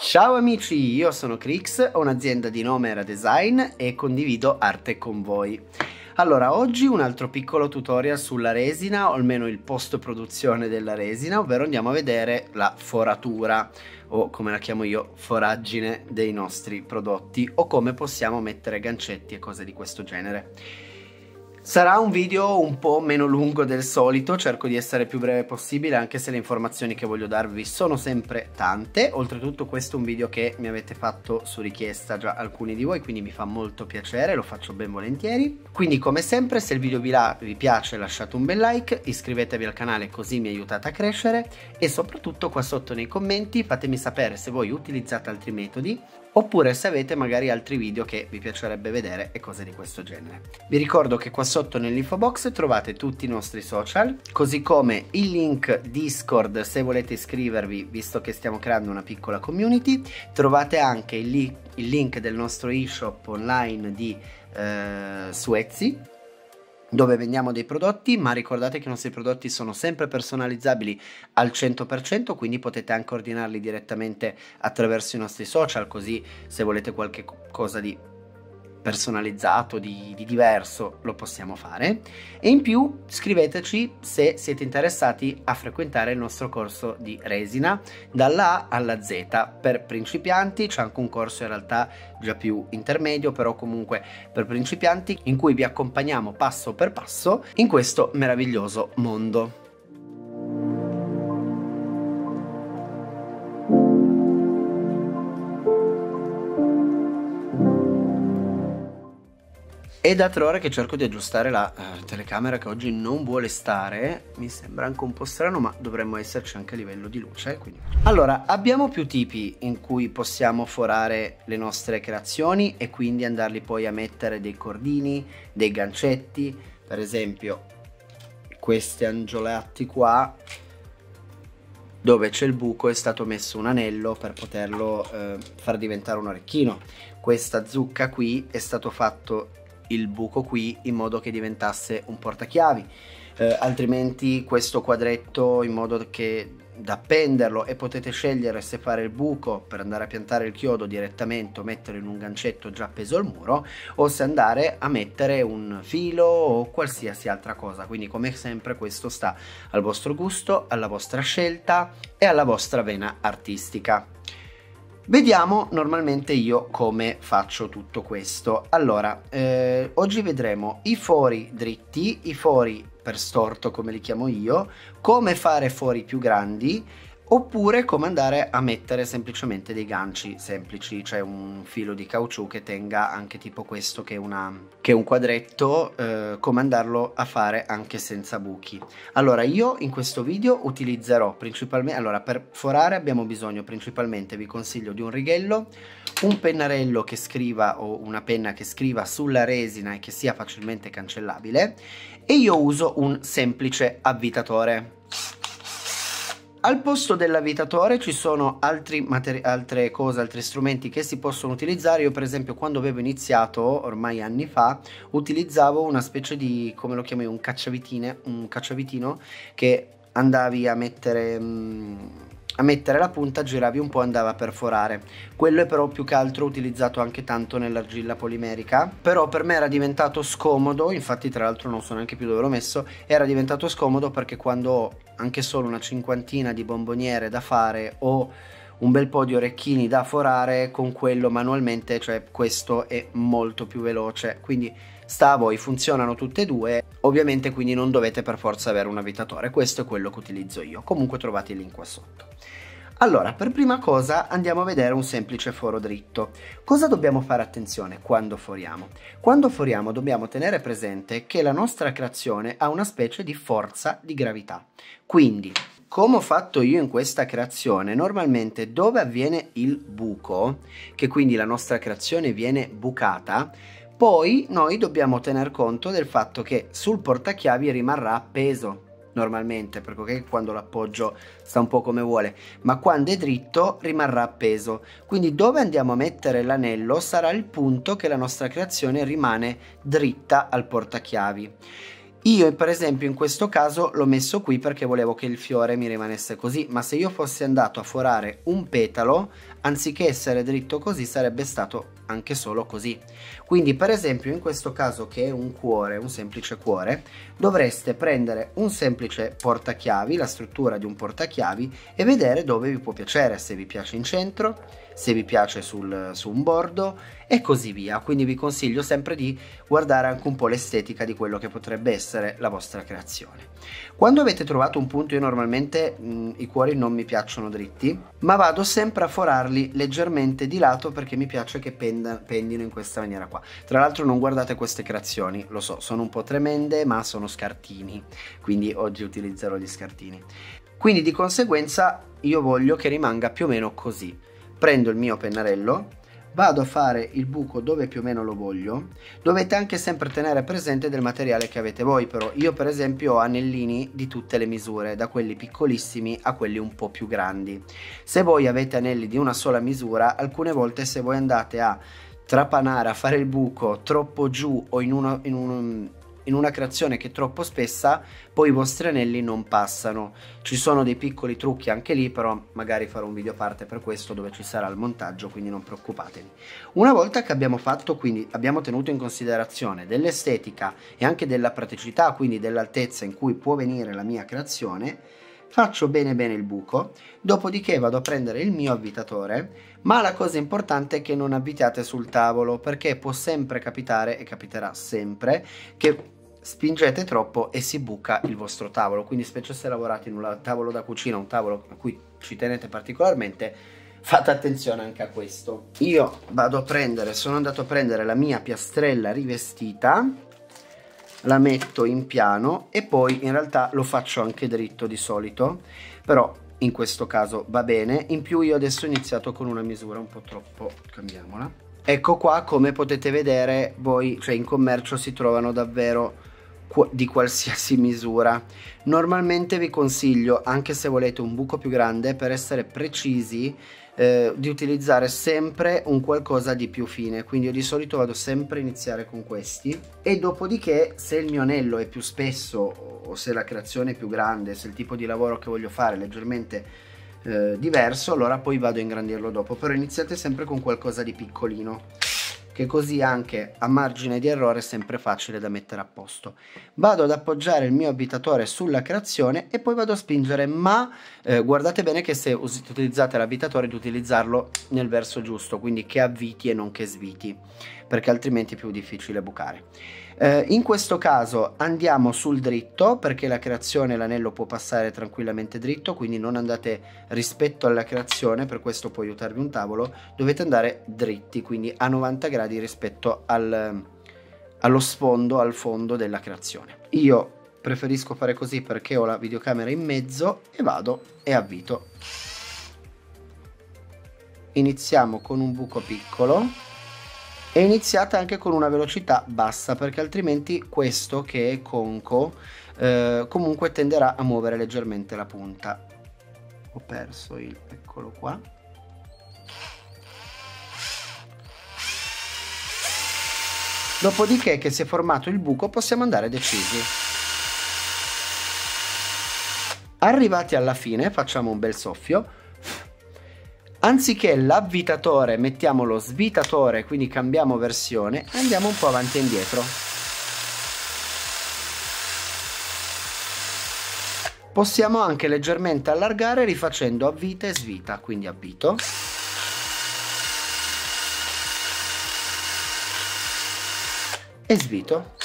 Ciao amici, io sono Crix, ho un'azienda di nome Era Design e condivido arte con voi. Allora, oggi un altro piccolo tutorial sulla resina, o almeno il post produzione della resina, ovvero andiamo a vedere la foratura, o come la chiamo io, foraggine dei nostri prodotti, o come possiamo mettere gancetti e cose di questo genere. Sarà un video un po' meno lungo del solito, cerco di essere più breve possibile anche se le informazioni che voglio darvi sono sempre tante. Oltretutto questo è un video che mi avete fatto su richiesta già alcuni di voi, quindi mi fa molto piacere, lo faccio ben volentieri. Quindi come sempre, se il video vi piace lasciate un bel like, iscrivetevi al canale così mi aiutate a crescere e soprattutto qua sotto nei commenti fatemi sapere se voi utilizzate altri metodi oppure se avete magari altri video che vi piacerebbe vedere e cose di questo genere. Vi ricordo che qua sotto nell'info box trovate tutti i nostri social, così come il link Discord se volete iscrivervi, visto che stiamo creando una piccola community. Trovate anche il link del nostro e-shop online di su Etsy, dove vendiamo dei prodotti, ma ricordate che i nostri prodotti sono sempre personalizzabili al 100%, quindi potete anche ordinarli direttamente attraverso i nostri social, così se volete qualche cosa di personalizzato, di diverso, lo possiamo fare. E in più scriveteci se siete interessati a frequentare il nostro corso di resina dalla A alla Z per principianti. C'è anche un corso in realtà già più intermedio, però comunque per principianti, in cui vi accompagniamo passo per passo in questo meraviglioso mondo. È da 3 ore che cerco di aggiustare la telecamera, che oggi non vuole stare, mi sembra anche un po' strano, ma dovremmo esserci anche a livello di luce, quindi. Allora, abbiamo più tipi in cui possiamo forare le nostre creazioni e quindi andarli poi a mettere dei cordini, dei gancetti, per esempio questi angioletti qua, dove c'è il buco è stato messo un anello per poterlo far diventare un orecchino. Questa zucca qui è stato fatto il buco qui in modo che diventasse un portachiavi, altrimenti questo quadretto in modo che da appenderlo, e potete scegliere se fare il buco per andare a piantare il chiodo direttamente o metterlo in un gancetto già appeso al muro, o se andare a mettere un filo o qualsiasi altra cosa. Quindi come sempre questo sta al vostro gusto, alla vostra scelta e alla vostra vena artistica. Vediamo normalmente io come faccio tutto questo. Allora, oggi vedremo i fori dritti, i fori per storto come li chiamo io, come fare fori più grandi, oppure come andare a mettere semplicemente dei ganci semplici, cioè un filo di caucciù che tenga anche tipo questo che è un quadretto, come andarlo a fare anche senza buchi. Allora io in questo video utilizzerò principalmente, allora per forare abbiamo bisogno principalmente, vi consiglio, di un righello, un pennarello che scriva o una penna che scriva sulla resina e che sia facilmente cancellabile, e io uso un semplice avvitatore. Al posto dell'avvitatore ci sono altre cose, altri strumenti che si possono utilizzare. Io per esempio quando avevo iniziato, ormai anni fa, utilizzavo una specie di, come lo chiamo io, un cacciavitino che andavi a mettere la punta, giravi un po', andava a perforare. Quello è però più che altro utilizzato anche tanto nell'argilla polimerica, però per me era diventato scomodo, infatti tra l'altro non so neanche più dove l'ho messo, era diventato scomodo perché quando ho anche solo una cinquantina di bomboniere da fare o un bel po' di orecchini da forare, con quello manualmente, cioè questo è molto più veloce, quindi sta a voi, funzionano tutte e due, ovviamente, quindi non dovete per forza avere un avvitatore. Questo è quello che utilizzo io, comunque trovate il link qua sotto. Allora, per prima cosa andiamo a vedere un semplice foro dritto. Cosa dobbiamo fare attenzione quando foriamo? Quando foriamo dobbiamo tenere presente che la nostra creazione ha una specie di forza di gravità, quindi come ho fatto io in questa creazione, normalmente dove avviene il buco, che quindi la nostra creazione viene bucata, poi noi dobbiamo tener conto del fatto che sul portachiavi rimarrà appeso normalmente, perché quando l'appoggio sta un po' come vuole, ma quando è dritto rimarrà appeso. Quindi dove andiamo a mettere l'anello sarà il punto che la nostra creazione rimane dritta al portachiavi. Io per esempio in questo caso l'ho messo qui perché volevo che il fiore mi rimanesse così, ma se io fossi andato a forare un petalo anziché essere dritto così sarebbe stato anche solo così. Quindi per esempio in questo caso, che è un cuore, un semplice cuore, dovreste prendere un semplice portachiavi, la struttura di un portachiavi, e vedere dove vi può piacere, se vi piace in centro, se vi piace su un bordo e così via. Quindi vi consiglio sempre di guardare anche un po' l'estetica di quello che potrebbe essere la vostra creazione. Quando avete trovato un punto, io normalmente i cuori non mi piacciono dritti, ma vado sempre a forarli leggermente di lato perché mi piace che pendino in questa maniera qua. Tra l'altro non guardate queste creazioni, lo so, sono un po' tremende, ma sono scartini, quindi oggi utilizzerò gli scartini. Quindi di conseguenza io voglio che rimanga più o meno così. Prendo il mio pennarello, vado a fare il buco dove più o meno lo voglio. Dovete anche sempre tenere presente del materiale che avete voi, però io per esempio ho anellini di tutte le misure, da quelli piccolissimi a quelli un po' più grandi. Se voi avete anelli di una sola misura, alcune volte se voi andate a trapanare, a fare il buco troppo giù o in una creazione che è troppo spessa, poi i vostri anelli non passano. Ci sono dei piccoli trucchi anche lì, però magari farò un video a parte per questo dove ci sarà il montaggio, quindi non preoccupatevi. Una volta che abbiamo fatto, quindi abbiamo tenuto in considerazione dell'estetica e anche della praticità, quindi dell'altezza in cui può venire la mia creazione, faccio bene bene il buco, dopodiché vado a prendere il mio avvitatore, ma la cosa importante è che non avvitate sul tavolo, perché può sempre capitare, e capiterà sempre, che spingete troppo e si buca il vostro tavolo. Quindi specie se lavorate in un tavolo da cucina, un tavolo a cui ci tenete particolarmente, fate attenzione anche a questo. Io vado a prendere, sono andato a prendere la mia piastrella rivestita, la metto in piano e poi in realtà lo faccio anche dritto di solito, però in questo caso va bene. In più io adesso ho iniziato con una misura un po' troppo, cambiamola. Ecco qua, come potete vedere voi, cioè in commercio si trovano davvero di qualsiasi misura. Normalmente vi consiglio, anche se volete un buco più grande, per essere precisi, di utilizzare sempre un qualcosa di più fine. Quindi io di solito vado sempre a iniziare con questi, e dopodiché se il mio anello è più spesso o se la creazione è più grande, se il tipo di lavoro che voglio fare è leggermente diverso, allora poi vado a ingrandirlo dopo. Però iniziate sempre con qualcosa di piccolino, che così anche a margine di errore è sempre facile da mettere a posto. Vado ad appoggiare il mio avvitatore sulla creazione e poi vado a spingere, ma guardate bene che se utilizzate l'avvitatore di utilizzarlo nel verso giusto, quindi che avviti e non che sviti, perché altrimenti è più difficile bucare. In questo caso andiamo sul dritto, perché la creazione, l'anello può passare tranquillamente dritto, quindi non andate rispetto alla creazione, per questo può aiutarvi un tavolo, dovete andare dritti, quindi a 90 gradi rispetto allo sfondo, al fondo della creazione. Io preferisco fare così perché ho la videocamera in mezzo e vado e avvito. Iniziamo con un buco piccolo e iniziate anche con una velocità bassa, perché altrimenti questo, che è conco, comunque tenderà a muovere leggermente la punta. Ho perso il... eccolo qua. Dopodiché che si è formato il buco possiamo andare decisi. Arrivati alla fine facciamo un bel soffio. Anziché l'avvitatore mettiamo lo svitatore, quindi cambiamo versione e andiamo un po' avanti e indietro. Possiamo anche leggermente allargare rifacendo avvita e svita, quindi avvito. E svito.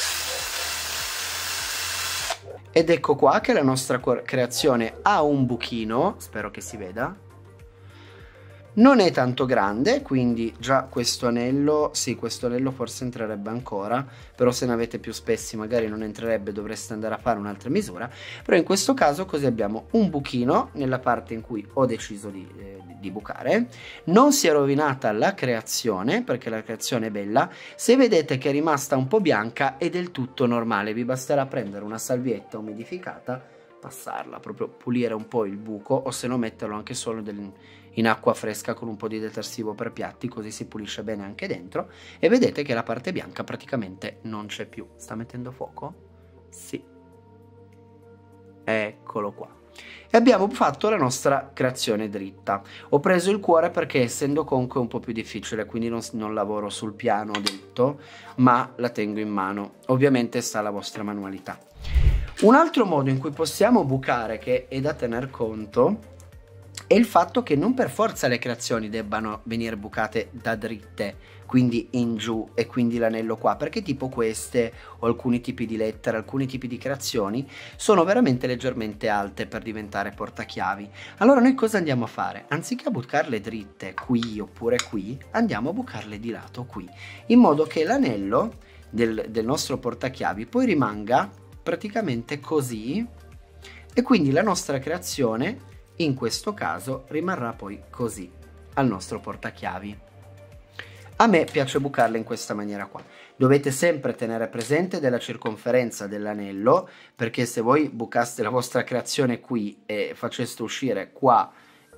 Ed ecco qua che la nostra creazione ha un buchino, spero che si veda. Non è tanto grande, quindi già questo anello, sì, questo anello forse entrerebbe ancora, però se ne avete più spessi magari non entrerebbe, dovreste andare a fare un'altra misura. Però in questo caso così abbiamo un buchino nella parte in cui ho deciso di bucare. Non si è rovinata la creazione, perché la creazione è bella. Se vedete che è rimasta un po' bianca è del tutto normale, vi basterà prendere una salvietta umidificata, passarla, proprio pulire un po' il buco, o se no metterlo anche solo in acqua fresca con un po' di detersivo per piatti, così si pulisce bene anche dentro, e vedete che la parte bianca praticamente non c'è più. Sta mettendo fuoco? Sì. Eccolo qua. e abbiamo fatto la nostra creazione dritta. Ho preso il cuore perché essendo conco è un po' più difficile, quindi non lavoro sul piano dritto, ma la tengo in mano. Ovviamente sta alla vostra manualità. Un altro modo in cui possiamo bucare, che è da tener conto, è il fatto che non per forza le creazioni debbano venire bucate da dritte, quindi in giù, e quindi l'anello qua, perché tipo queste o alcuni tipi di lettere, alcuni tipi di creazioni sono veramente leggermente alte per diventare portachiavi. Allora noi cosa andiamo a fare? Anziché bucarle dritte qui oppure qui, andiamo a bucarle di lato qui, in modo che l'anello del nostro portachiavi poi rimanga praticamente così, e quindi la nostra creazione in questo caso rimarrà poi così al nostro portachiavi. A me piace bucarle in questa maniera qua. Dovete sempre tenere presente della circonferenza dell'anello, perché se voi bucaste la vostra creazione qui e faceste uscire qua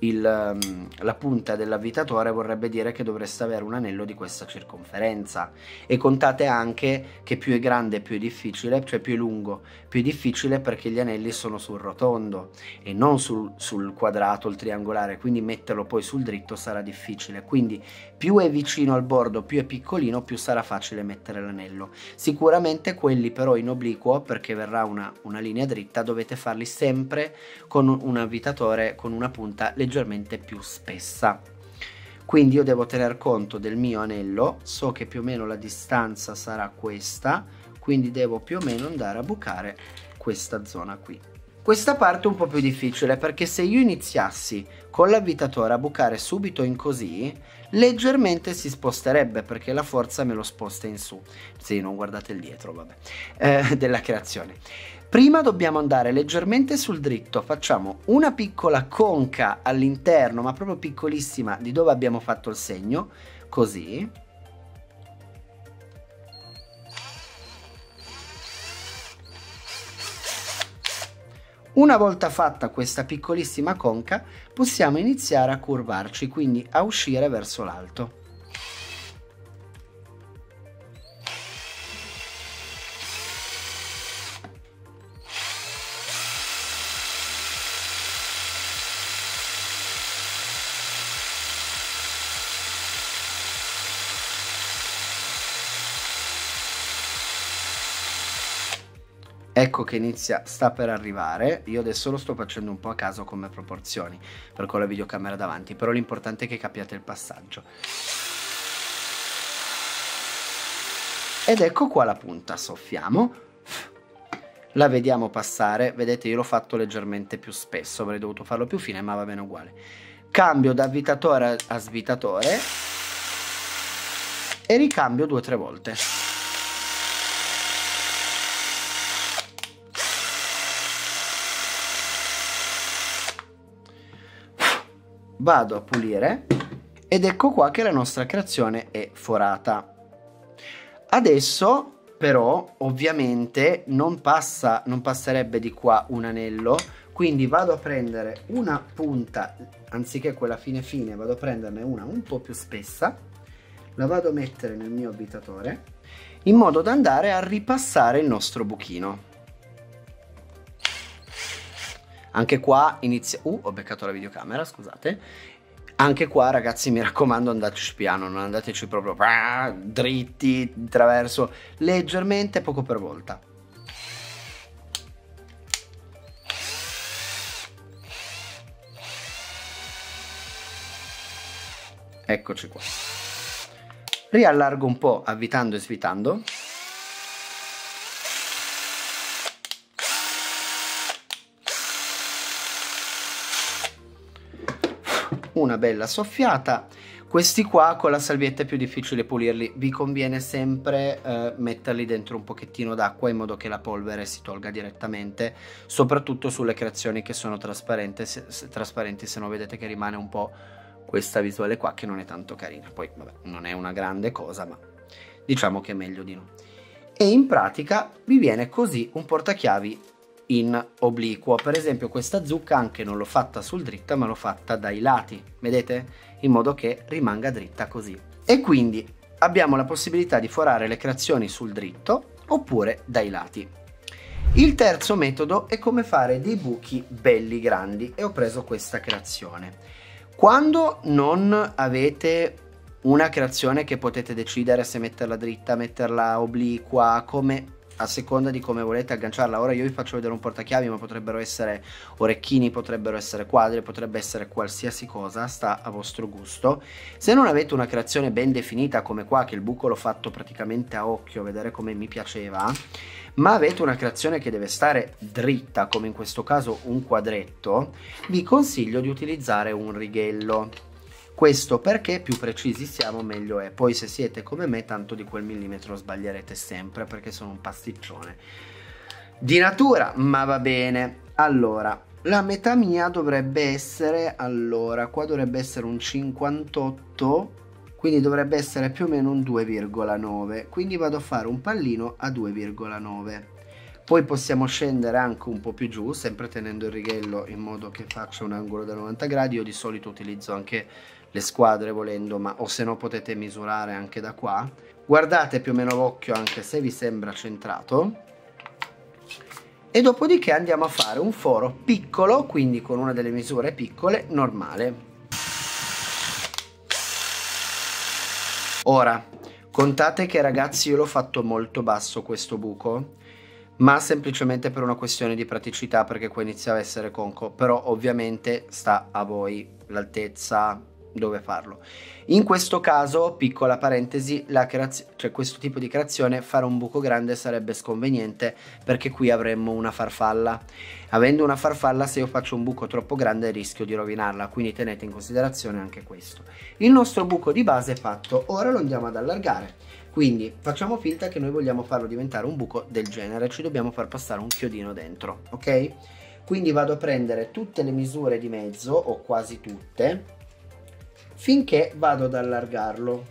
la punta dell'avvitatore, vorrebbe dire che dovreste avere un anello di questa circonferenza. E contate anche che più è grande più è difficile, cioè più è lungo più è difficile, perché gli anelli sono sul rotondo e non sul quadrato, il triangolare, quindi metterlo poi sul dritto sarà difficile. Quindi più è vicino al bordo, più è piccolino, più sarà facile mettere l'anello. Sicuramente quelli però in obliquo, perché verrà una linea dritta, dovete farli sempre con un avvitatore con una punta leggermente più spessa. Quindi io devo tener conto del mio anello, so che più o meno la distanza sarà questa, quindi devo più o meno andare a bucare questa zona qui. Questa parte è un po' più difficile, perché se io iniziassi con l'avvitatore a bucare subito in così, leggermente si sposterebbe, perché la forza me lo sposta in su. Sì, non guardate il dietro, vabbè, della creazione. Prima dobbiamo andare leggermente sul dritto, facciamo una piccola conca all'interno, ma proprio piccolissima, di dove abbiamo fatto il segno, così. Una volta fatta questa piccolissima conca, possiamo iniziare a curvarci, quindi a uscire verso l'alto. Ecco che sta per arrivare. Io adesso lo sto facendo un po' a caso come proporzioni, perché ho la videocamera davanti, però l'importante è che capiate il passaggio. Ed ecco qua la punta, soffiamo, la vediamo passare, vedete io l'ho fatto leggermente più spesso, avrei dovuto farlo più fine, ma va bene uguale. Cambio da avvitatore a svitatore e ricambio 2 o 3 volte. Vado a pulire ed ecco qua che la nostra creazione è forata. Adesso però ovviamente non passerebbe di qua un anello, quindi vado a prendere una punta, anziché quella fine fine vado a prenderne una un po' più spessa, la vado a mettere nel mio avvitatore in modo da andare a ripassare il nostro buchino. Anche qua inizia... ho beccato la videocamera, scusate. Anche qua ragazzi mi raccomando andateci piano, non andateci proprio dritti, attraverso, leggermente, poco per volta. Eccoci qua. Riallargo un po' avvitando e svitando. Una bella soffiata. Questi qua con la salvietta è più difficile pulirli, vi conviene sempre metterli dentro un pochettino d'acqua in modo che la polvere si tolga direttamente, soprattutto sulle creazioni che sono trasparenti, se no vedete che rimane un po' questa visuale qua che non è tanto carina. Poi vabbè, non è una grande cosa, ma diciamo che è meglio di no. E in pratica vi viene così un portachiavi in obliquo. Per esempio questa zucca anche non l'ho fatta sul dritto, ma l'ho fatta dai lati, vedete? In modo che rimanga dritta così. E quindi abbiamo la possibilità di forare le creazioni sul dritto oppure dai lati. Il terzo metodo è come fare dei buchi belli grandi e ho preso questa creazione. Quando non avete una creazione che potete decidere se metterla dritta, metterla obliqua, come a seconda di come volete agganciarla. Ora io vi faccio vedere un portachiavi, ma potrebbero essere orecchini, potrebbero essere quadri, potrebbe essere qualsiasi cosa, sta a vostro gusto. Se non avete una creazione ben definita come qua, che il buco l'ho fatto praticamente a occhio, vedere come mi piaceva, ma avete una creazione che deve stare dritta, come in questo caso un quadretto, vi consiglio di utilizzare un righello. Questo perché più precisi siamo meglio è. Poi se siete come me, tanto di quel millimetro sbaglierete sempre, perché sono un pasticcione di natura, ma va bene. Allora, la metà mia dovrebbe essere, allora, qua dovrebbe essere un 58, quindi dovrebbe essere più o meno un 2,9, quindi vado a fare un pallino a 2,9. Poi possiamo scendere anche un po' più giù, sempre tenendo il righello in modo che faccia un angolo da 90 gradi. Io di solito utilizzo anche le squadre volendo, ma o se no potete misurare anche da qua. Guardate più o meno l'occhio anche se vi sembra centrato. E dopodiché andiamo a fare un foro piccolo, quindi con una delle misure piccole, normale. Ora, contate che ragazzi io l'ho fatto molto basso questo buco, ma semplicemente per una questione di praticità, perché qua iniziava a essere conco, però ovviamente sta a voi l'altezza, dove farlo. In questo caso, piccola parentesi, cioè questo tipo di creazione, fare un buco grande sarebbe sconveniente, perché qui avremmo una farfalla. Avendo una farfalla, se io faccio un buco troppo grande rischio di rovinarla, quindi tenete in considerazione anche questo. Il nostro buco di base è fatto, ora lo andiamo ad allargare. Quindi facciamo finta che noi vogliamo farlo diventare un buco del genere, ci dobbiamo far passare un chiodino dentro, ok? Quindi vado a prendere tutte le misure di mezzo, o quasi tutte, finché vado ad allargarlo.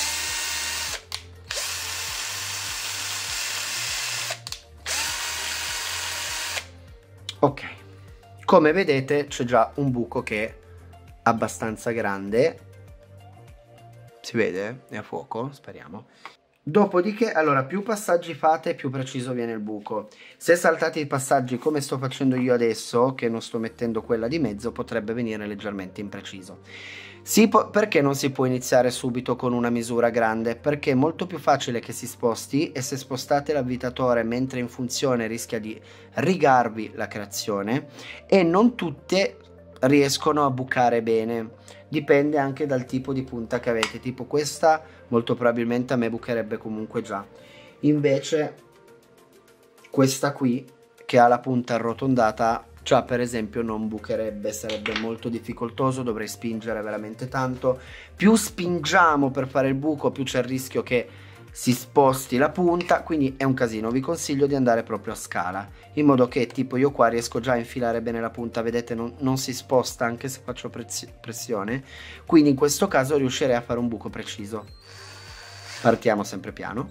Ok, come vedete c'è già un buco che è abbastanza grande. Si vede? È a fuoco? Speriamo. Dopodiché, allora, più passaggi fate, più preciso viene il buco. Se saltate i passaggi come sto facendo io adesso, che non sto mettendo quella di mezzo, potrebbe venire leggermente impreciso. Perché non si può iniziare subito con una misura grande? Perché è molto più facile che si sposti, e se spostate l'avvitatore mentre è in funzione rischia di rigarvi la creazione, e non tutte riescono a bucare bene. Dipende anche dal tipo di punta che avete, tipo questa molto probabilmente a me bucherebbe comunque già, invece questa qui che ha la punta arrotondata già per esempio non bucherebbe, sarebbe molto difficoltoso, dovrei spingere veramente tanto. Più spingiamo per fare il buco, più c'è il rischio che si sposti la punta, quindi è un casino. Vi consiglio di andare proprio a scala, in modo che tipo io qua riesco già a infilare bene la punta, vedete non si sposta anche se faccio pressione, quindi in questo caso riuscirei a fare un buco preciso. Partiamo sempre piano.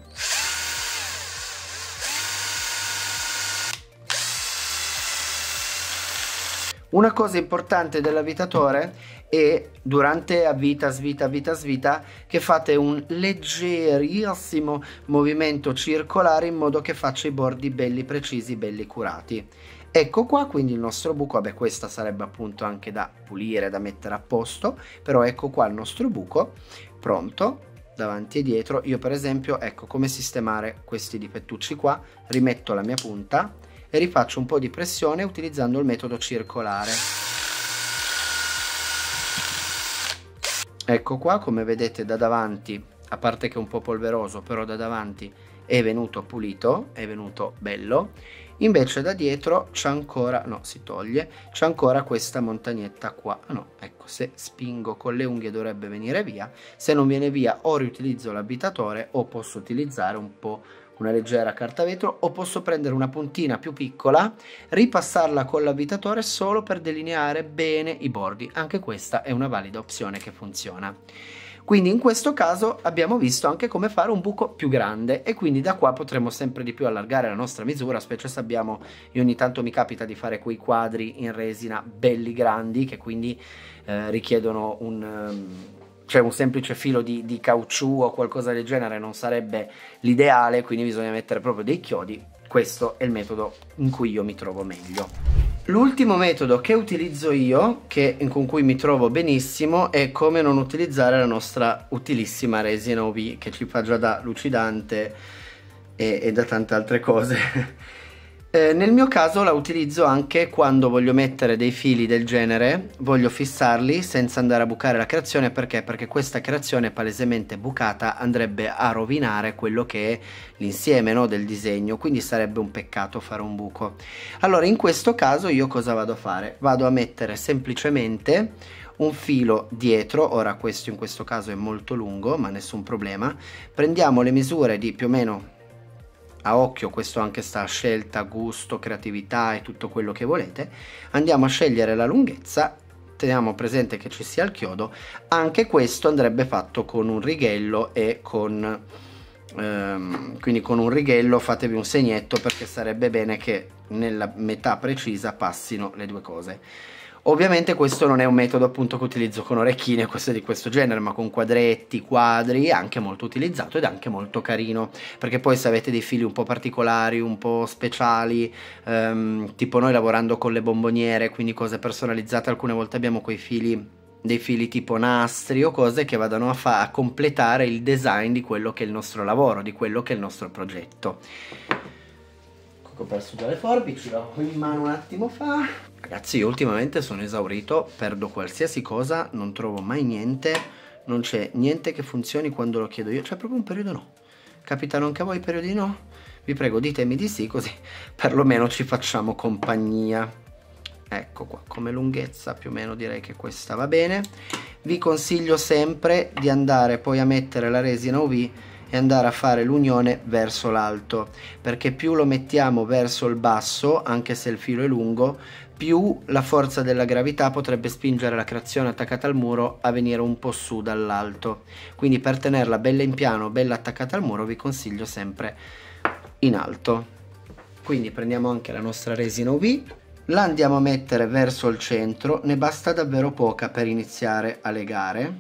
Una cosa importante dell'avvitatore è durante avvita, svita, avvita, svita, che fate un leggerissimo movimento circolare in modo che faccia i bordi belli precisi, belli curati. Ecco qua quindi il nostro buco. Vabbè, questa sarebbe appunto anche da pulire, da mettere a posto, però ecco qua il nostro buco pronto davanti e dietro. Io per esempio, ecco come sistemare questi difettucci qua, rimetto la mia punta e rifaccio un po' di pressione utilizzando il metodo circolare. Ecco qua, come vedete da davanti, a parte che è un po' polveroso, però da davanti è venuto pulito, è venuto bello. Invece da dietro c'è ancora, no, si toglie, c'è ancora questa montagnetta qua. No, ecco, se spingo con le unghie dovrebbe venire via. Se non viene via o riutilizzo l'avvitatore, o posso utilizzare un po' una leggera carta vetro, o posso prendere una puntina più piccola, ripassarla con l'avvitatore solo per delineare bene i bordi. Anche questa è una valida opzione che funziona. Quindi in questo caso abbiamo visto anche come fare un buco più grande, e quindi da qua potremo sempre di più allargare la nostra misura, specie se abbiamo, io ogni tanto mi capita di fare quei quadri in resina belli grandi che quindi richiedono cioè un semplice filo di caucciù o qualcosa del genere non sarebbe l'ideale, quindi bisogna mettere proprio dei chiodi. questo è il metodo in cui io mi trovo meglio. L'ultimo metodo che utilizzo io, con cui mi trovo benissimo, è come non utilizzare la nostra utilissima resina UV, che ci fa già da lucidante e da tante altre cose. Nel mio caso la utilizzo anche quando voglio mettere dei fili del genere, voglio fissarli senza andare a bucare la creazione. Perché? Perché questa creazione palesemente bucata andrebbe a rovinare quello che è l'insieme, no, del disegno, quindi sarebbe un peccato fare un buco. Allora in questo caso io cosa vado a fare? Vado a mettere semplicemente un filo dietro. Ora questo in questo caso è molto lungo, ma nessun problema. Prendiamo le misure di più o meno a occhio, questo anche sta a scelta, gusto, creatività e tutto quello che volete. Andiamo a scegliere la lunghezza, teniamo presente che ci sia il chiodo. Anche questo andrebbe fatto con un righello e con quindi con un righello fatevi un segnetto, perché sarebbe bene che nella metà precisa passino le due cose. Ovviamente questo non è un metodo appunto che utilizzo con orecchine o cose di questo genere, ma con quadretti, quadri, è anche molto utilizzato ed è anche molto carino, perché poi se avete dei fili un po' particolari, un po' speciali, tipo noi lavorando con le bomboniere, quindi cose personalizzate, alcune volte abbiamo quei fili, dei fili tipo nastri o cose che vadano a completare il design di quello che è il nostro lavoro, di quello che è il nostro progetto. Ho perso già le forbici, l'avevo in mano un attimo fa. Ragazzi, io ultimamente sono esaurito, perdo qualsiasi cosa, non trovo mai niente, non c'è niente che funzioni quando lo chiedo io. C'è proprio un periodo no. Capitano anche a voi periodi no? Vi prego, ditemi di sì, così perlomeno ci facciamo compagnia. Ecco qua, come lunghezza più o meno direi che questa va bene. Vi consiglio sempre di andare poi a mettere la resina UV e andare a fare l'unione verso l'alto, perché più lo mettiamo verso il basso, anche se il filo è lungo, più la forza della gravità potrebbe spingere la creazione attaccata al muro a venire un po' su dall'alto. Quindi per tenerla bella in piano, bella attaccata al muro, vi consiglio sempre in alto. Quindi prendiamo anche la nostra resina UV, la andiamo a mettere verso il centro, ne basta davvero poca per iniziare a legare.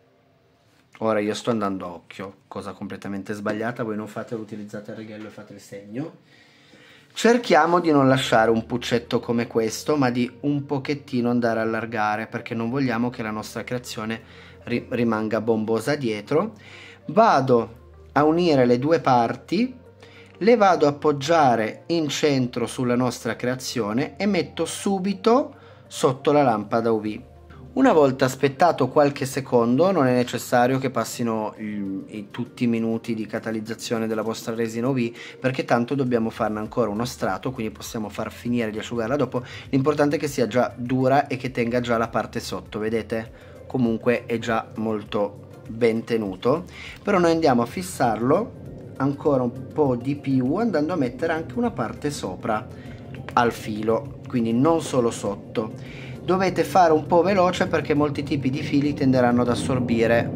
Ora io sto andando a occhio, cosa completamente sbagliata, voi non fatelo, utilizzate il righello e fate il segno. Cerchiamo di non lasciare un puccetto come questo, ma di un pochettino andare a allargare, perché non vogliamo che la nostra creazione rimanga bombosa dietro. Vado a unire le due parti, le vado a appoggiare in centro sulla nostra creazione e metto subito sotto la lampada UV. Una volta aspettato qualche secondo, non è necessario che passino tutti i minuti di catalizzazione della vostra resina UV, perché tanto dobbiamo farne ancora uno strato, quindi possiamo far finire di asciugarla dopo. L'importante è che sia già dura e che tenga già la parte sotto, vedete? Comunque è già molto ben tenuto, però noi andiamo a fissarlo ancora un po' di più, andando a mettere anche una parte sopra al filo, quindi non solo sotto. Dovete fare un po' veloce perché molti tipi di fili tenderanno ad assorbire.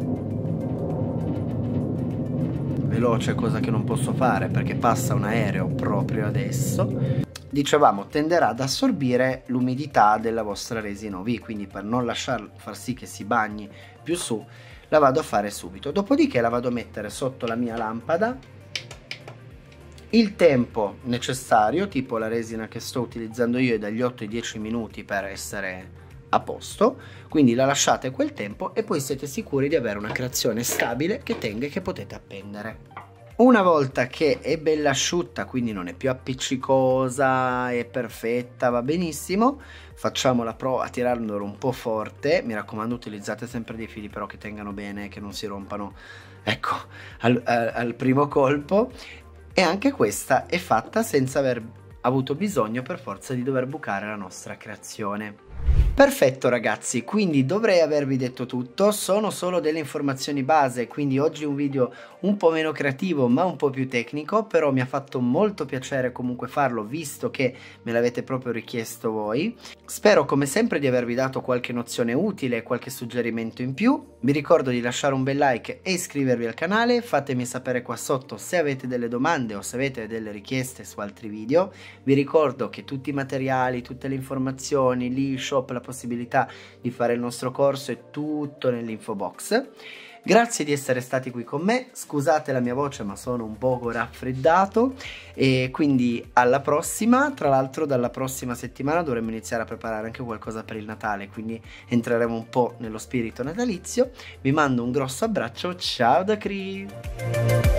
Veloce, cosa che non posso fare perché passa un aereo proprio adesso. Dicevamo, tenderà ad assorbire l'umidità della vostra resina UV, quindi per non lasciarlo far sì che si bagni più su, la vado a fare subito. Dopodiché la vado a mettere sotto la mia lampada. Il tempo necessario, tipo la resina che sto utilizzando io, è dagli 8 ai 10 minuti per essere a posto, quindi la lasciate quel tempo e poi siete sicuri di avere una creazione stabile che tenga e che potete appendere. Una volta che è bella asciutta, quindi non è più appiccicosa, è perfetta, va benissimo, facciamo la prova a tirarlo un po' forte. Mi raccomando, utilizzate sempre dei fili però che tengano bene, che non si rompano, ecco, al primo colpo. E anche questa è fatta senza aver avuto bisogno per forza di dover bucare la nostra creazione. Perfetto ragazzi, quindi dovrei avervi detto tutto, sono solo delle informazioni base, quindi oggi un video un po' meno creativo ma un po' più tecnico, però mi ha fatto molto piacere comunque farlo visto che me l'avete proprio richiesto voi. Spero come sempre di avervi dato qualche nozione utile e qualche suggerimento in più. Vi ricordo di lasciare un bel like e iscrivervi al canale, fatemi sapere qua sotto se avete delle domande o se avete delle richieste su altri video. Vi ricordo che tutti i materiali, tutte le informazioni, l'e-shop, la possibilità di fare il nostro corso è tutto nell'info box. Grazie di essere stati qui con me, scusate la mia voce ma sono un poco raffreddato e quindi alla prossima. Tra l'altro dalla prossima settimana dovremmo iniziare a preparare anche qualcosa per il Natale, quindi entreremo un po' nello spirito natalizio. Vi mando un grosso abbraccio, ciao da Cri!